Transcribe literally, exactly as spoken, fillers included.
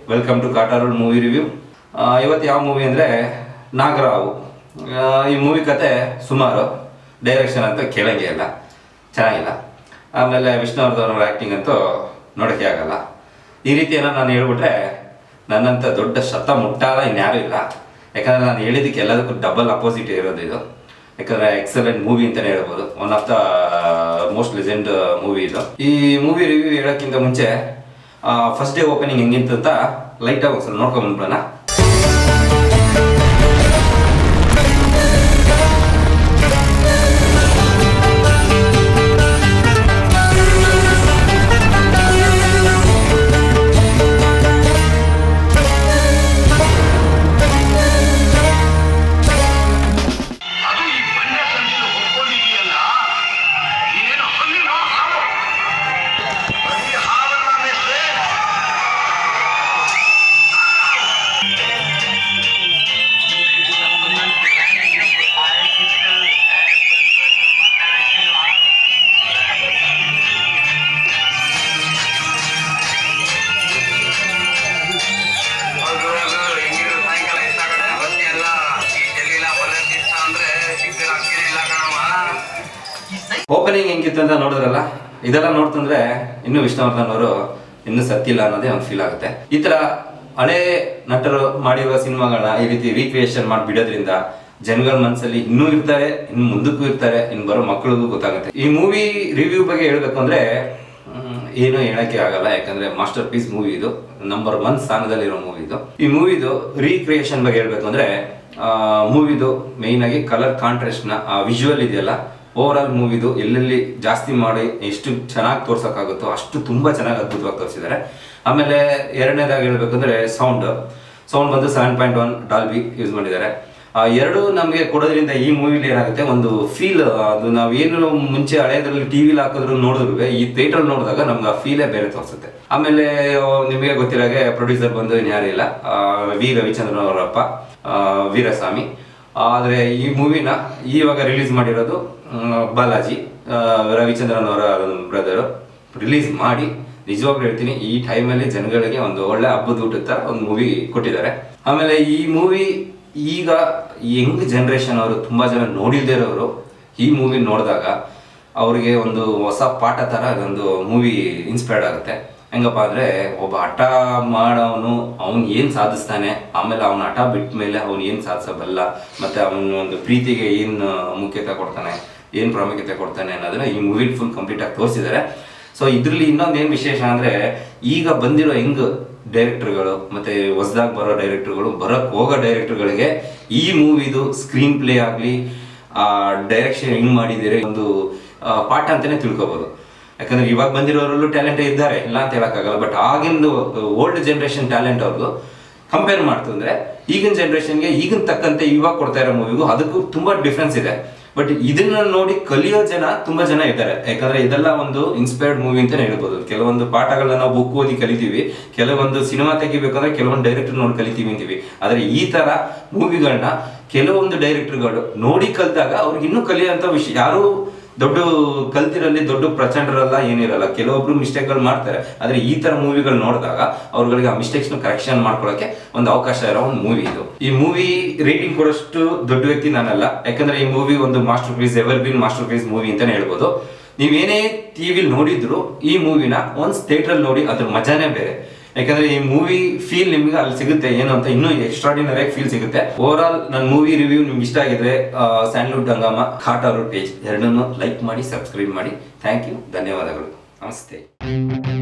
Welcome to ಕಾಟಾ ಅರುಳ್ movie review. ಇವತ್ತು ಯಾವ ಮೂವಿ ಅಂದರೆ ನಾಗರಾವು. ಈ ಮೂವಿ ಕತೆ ಸುಮಾರು, ಡೈರೆಕ್ಷನ್ ಅಂತೂ ಕೇಳಂಗೆ ಇಲ್ಲ, ಚೆನ್ನಾಗಿಲ್ಲ. ಆಮೇಲೆ ವಿಷ್ಣುವರ್ಧನ್ ಅವ್ರ ಆ್ಯಕ್ಟಿಂಗ್ ಅಂತೂ ನೋಡೋಕ್ಕೆ ಆಗಲ್ಲ. ಈ ರೀತಿಯನ್ನು ನಾನು ಹೇಳ್ಬಿಟ್ರೆ ನನ್ನಂಥ ದೊಡ್ಡ ಶತ ಮುಟ್ಟಾಲ ಇನ್ಯಾರೂ ಇಲ್ಲ. ಯಾಕಂದರೆ ನಾನು ಹೇಳಿದ್ದಕ್ಕೆ ಎಲ್ಲದಕ್ಕೂ ಡಬಲ್ ಅಪೋಸಿಟ್ ಇರೋದು ಇದು. ಯಾಕಂದರೆ ಎಕ್ಸಲೆಂಟ್ ಮೂವಿ ಅಂತಲೇ ಹೇಳ್ಬೋದು. One of the most legend movie ಇದು. ಈ ಮೂವಿ ರಿವ್ಯೂ ಹೇಳೋಕ್ಕಿಂತ ಮುಂಚೆ ಫಸ್ಟ್ ಡೇ ಓಪನಿಂಗ್ ಹೆಂಗಿತ್ತು ಅಂತ ಲೈಟಾಗಿ ಒಂದ್ಸಲ ನೋಡ್ಕೊಂಡು ಬಂದ್ಬಿಡೋಣ. ಓಪನಿಂಗ್ ಹೆಂಗಿತ್ತು ಅಂತ ನೋಡಿದ್ರಲ್ಲ, ಇದೆಲ್ಲ ನೋಡ್ತಂದ್ರೆ ಇನ್ನೂ ವಿಷ್ಣುವರ್ಧನ್ ಅವರು ಇನ್ನೂ ಸತ್ತಿಲ್ಲ ಅನ್ನೋದೇ ಒಂದು ಫೀಲ್ ಆಗುತ್ತೆ. ಈ ತರ ಹಳೆ ನಟರು ಮಾಡಿರುವ ಸಿನಿಮಾಗಳನ್ನ ಈ ರೀತಿ ರೀಕ್ರಿಯೇಷನ್ ಮಾಡಿ ಬಿಡೋದ್ರಿಂದ ಜನಗಳ ಮನಸ್ಸಲ್ಲಿ ಇನ್ನೂ ಇರ್ತಾರೆ, ಇನ್ನು ಮುಂದಕ್ಕೂ ಇರ್ತಾರೆ, ಇನ್ನು ಬರೋ ಮಕ್ಕಳಿಗೂ ಗೊತ್ತಾಗುತ್ತೆ. ಈ ಮೂವಿ ರಿವ್ಯೂ ಬಗ್ಗೆ ಹೇಳ್ಬೇಕು ಅಂದ್ರೆ ಏನೂ ಹೇಳಕ್ಕೆ ಆಗಲ್ಲ. ಯಾಕಂದ್ರೆ ಮಾಸ್ಟರ್ ಪೀಸ್ ಮೂವಿ ಇದು, ನಂಬರ್ ಒನ್ ಸ್ಥಾನದಲ್ಲಿರೋ ಮೂವಿ ಇದು. ಈ ಮೂವಿದು ರೀಕ್ರಿಯೇಷನ್ ಬಗ್ಗೆ ಹೇಳ್ಬೇಕು ಅಂದ್ರೆ ಮೂವಿದು ಮೇಯ್ನ್ ಆಗಿ ಕಲರ್ ಕಾಂಟ್ರಾಸ್ಟ್ ನ ವಿಜುವಲ್ ಇದೆಯಲ್ಲ, ಓವರ್ ಆಲ್ ಮೂವಿದು ಎಲ್ಲೆಲ್ಲಿ ಜಾಸ್ತಿ ಮಾಡಿ ಎಷ್ಟು ಚೆನ್ನಾಗಿ ತೋರ್ಸೋಕ್ಕಾಗುತ್ತೋ ಅಷ್ಟು ತುಂಬಾ ಚೆನ್ನಾಗಿ ಅದ್ಭುತವಾಗಿ ತೋರಿಸಿದ್ದಾರೆ. ಆಮೇಲೆ ಎರಡನೇದಾಗಿ ಹೇಳ್ಬೇಕಂದ್ರೆ ಸೌಂಡ್ ಸೌಂಡ್ ಬಂದು seven point one Dolby use ಮಾಡಿದ್ದಾರೆ. ಎರಡು ನಮಗೆ ಕೊಡೋದ್ರಿಂದ ಈ ಮೂವಿಲಿ ಏನಾಗುತ್ತೆ, ಒಂದು ಫೀಲ್, ಅದು ನಾವೇನು ಮುಂಚೆ ಹಳೆಯದ್ರಲ್ಲಿ ಟಿವಿಲಿ ಹಾಕಿದ್ರು ನೋಡಿದ್ರು ಈ ಥಿಯೇಟರ್ ನೋಡಿದಾಗ ನಮ್ಗೆ ಆ ಫೀಲೇ ಬೇರೆ ತೋರಿಸುತ್ತೆ. ಆಮೇಲೆ ನಿಮಗೆ ಗೊತ್ತಿರೋಗೆ ಪ್ರೊಡ್ಯೂಸರ್ ಬಂದು ಇನ್ಯಾರು ಇಲ್ಲ, ವಿ ರವಿಚಂದ್ರನ್ ಅವರಪ್ಪ ವೀರಸ್ವಾಮಿ. ಆದರೆ ಈ ಮೂವಿನ ಇವಾಗ ರಿಲೀಸ್ ಮಾಡಿರೋದು ಬಾಲಾಜಿ ರವಿಚಂದ್ರನ್ ಅವರ ಬ್ರದರು ರಿಲೀಸ್ ಮಾಡಿ, ನಿಜವಾಗ್ಲೂ ಹೇಳ್ತೀನಿ ಈ ಟೈಮಲ್ಲಿ ಜನಗಳಿಗೆ ಒಂದು ಒಳ್ಳೆ ಹಬ್ಬದ ಊಟದ ಥರ ಒಂದು ಮೂವಿ ಕೊಟ್ಟಿದ್ದಾರೆ. ಆಮೇಲೆ ಈ ಮೂವಿ ಈಗ ಯಂಗ್ ಜನ್ರೇಷನ್ ಅವರು ತುಂಬ ಜನ ನೋಡಿಲ್ದೇ ಇರೋರು ಈ ಮೂವಿ ನೋಡಿದಾಗ ಅವ್ರಿಗೆ ಒಂದು ಹೊಸ ಪಾಠ ಥರ ಅದೊಂದು ಮೂವಿ ಇನ್ಸ್ಪೈರ್ಡ್ ಆಗುತ್ತೆ. ಹೆಂಗಪ್ಪ ಅಂದರೆ ಒಬ್ಬ ಹಠ ಮಾಡೋನು ಅವ್ನು ಏನು ಸಾಧಿಸ್ತಾನೆ, ಆಮೇಲೆ ಅವನ ಹಠ ಬಿಟ್ಟ ಮೇಲೆ ಅವ್ನು ಏನು ಸಾಧಿಸಬಲ್ಲ, ಮತ್ತು ಅವನ ಒಂದು ಪ್ರೀತಿಗೆ ಏನು ಮುಖ್ಯತೆ ಕೊಡ್ತಾನೆ, ಏನು ಪ್ರಾಮುಖ್ಯತೆ ಕೊಡ್ತಾನೆ ಅನ್ನೋದನ್ನ ಈ ಮೂವಿ ಫುಲ್ ಕಂಪ್ಲೀಟ್ ಆಗಿ ತೋರಿಸಿದ್ದಾರೆ. ಸೊ ಇದರಲ್ಲಿ ಇನ್ನೊಂದು ಏನು ವಿಶೇಷ ಅಂದರೆ ಈಗ ಬಂದಿರೋ ಹೆಂಗ್ ಡೈರೆಕ್ಟರ್ಗಳು ಮತ್ತು ಹೊಸದಾಗಿ ಬರೋ ಡೈರೆಕ್ಟರ್ಗಳು, ಬರೋಕ್ಕೆ ಹೋಗೋ ಡೈರೆಕ್ಟರ್ಗಳಿಗೆ ಈ ಮೂವಿದು ಸ್ಕ್ರೀನ್ ಪ್ಲೇ ಆಗಲಿ, ಡೈರೆಕ್ಷನ್ ಹೆಂಗೆ ಮಾಡಿದ್ದೀರಿ ಒಂದು ಪಾಠ ಅಂತಲೇ ತಿಳ್ಕೊಬೋದು. ಯಾಕಂದ್ರೆ ಇವಾಗ ಬಂದಿರೋರಲ್ಲೂ ಟ್ಯಾಲೆಂಟ್ ಇದ್ದಾರೆ, ಇಲ್ಲ ಅಂತ ಹೇಳೋಕ್ಕಾಗಲ್ಲ. ಬಟ್ ಆಗಿಂದು ಓಲ್ಡ್ ಜನ್ರೇಷನ್ ಟ್ಯಾಲೆಂಟ್ ಅವ್ರದ್ದು ಕಂಪೇರ್ ಮಾಡ್ತಂದ್ರೆ ಈಗಿನ ಜನ್ರೇಷನ್ಗೆ ಈಗಿನ ತಕ್ಕಂತೆ ಇವಾಗ ಕೊಡ್ತಾ ಇರೋ ಮೂವಿಗೂ ಅದಕ್ಕೂ ತುಂಬ ಡಿಫ್ರೆನ್ಸ್ ಇದೆ. ಬಟ್ ಇದನ್ನ ನೋಡಿ ಕಲಿಯೋ ಜನ ತುಂಬಾ ಜನ ಇದ್ದಾರೆ. ಯಾಕಂದ್ರೆ ಇದೆಲ್ಲ ಒಂದು ಇನ್ಸ್ಪೈರ್ಡ್ ಮೂವಿ ಅಂತಾನೆ ಹೇಳ್ಬೋದು. ಕೆಲವೊಂದು ಪಾಠಗಳನ್ನ ನಾವು ಬುಕ್ ಓದಿ ಕಲಿತೀವಿ, ಕೆಲವೊಂದು ಸಿನಿಮಾ ತೆಗಿಬೇಕಂದ್ರೆ ಕೆಲವೊಂದು ಡೈರೆಕ್ಟರ್ ನೋಡಿ ಕಲಿತೀವಿ ಅಂತೀವಿ. ಆದ್ರೆ ಈ ತರ ಮೂವಿಗಳನ್ನ ಕೆಲವೊಂದು ಡೈರೆಕ್ಟರ್ಗಳು ನೋಡಿ ಕಲ್ತಾಗ ಅವ್ರಿಗೆ ಇನ್ನೂ ಕಲಿಯೋಂಥ ವಿಷಯ, ಯಾರು ದೊಡ್ಡ ಕಲ್ತಿರಲ್ಲಿ ದೊಡ್ಡ ಪ್ರಚಂಡರೆಲ್ಲ ಏನಿರಲ್ಲ, ಕೆಲವೊಬ್ರು ಮಿಸ್ಟೇಕ್ಗಳು ಮಾಡ್ತಾರೆ. ಆದ್ರೆ ಈ ತರ ಮೂವಿಗಳು ನೋಡಿದಾಗ ಅವ್ರಗಳಿಗೆ ಆ ಮಿಸ್ಟೇಕ್ಸ್ ನ ಕರೆಕ್ಷನ್ ಮಾಡ್ಕೊಳಕ್ಕೆ ಒಂದು ಅವಕಾಶ ಇರೋ ಒಂದು ಮೂವಿ ಇದು. ಈ ಮೂವಿ ರೇಟಿಂಗ್ ಕೊಡೋಷ್ಟು ದೊಡ್ಡ ವ್ಯಕ್ತಿ ನಾನಲ್ಲ, ಯಾಕಂದ್ರೆ ಈ ಮೂವಿ ಒಂದು masterpiece, ever been masterpiece movie ಅಂತಾನೆ ಹೇಳ್ಬೋದು. ನೀವೇನೇ ಟಿವಿಲಿ ನೋಡಿದ್ರು ಈ ಮೂವಿನ ಒಂದ್ ಥಿಯೇಟರ್ ನೋಡಿ ಅದ್ರ ಮಜಾನೇ ಬೇರೆ. ಯಾಕಂದ್ರೆ ಈ ಮೂವಿ ಫೀಲ್ ನಿಮ್ಗೆ ಅಲ್ಲಿ ಸಿಗುತ್ತೆ, ಏನು ಅಂತ ಇನ್ನೂ ಎಕ್ಸ್ಟ್ರಾರ್ಡಿನರಿ ಆಗಿ ಫೀಲ್ ಸಿಗುತ್ತೆ. ಓವರ್ ಆಲ್ ನನ್ನ ಮೂವಿ ರಿವ್ಯೂ ನಿಮ್ಗೆ ಇಷ್ಟ ಆಗಿದ್ರೆ ಸ್ಯಾಂಡ್ಲ್ವುಡ್ ಹಂಗಾಮ ಕಾಟಾ ಅರುಳ್ ಪೇಜ್ ಎರಡನ್ನೂ ಲೈಕ್ ಮಾಡಿ, ಸಬ್ಸ್ಕ್ರೈಬ್ ಮಾಡಿ. ಥ್ಯಾಂಕ್ ಯು, ಧನ್ಯವಾದಗಳು, ನಮಸ್ತೆ.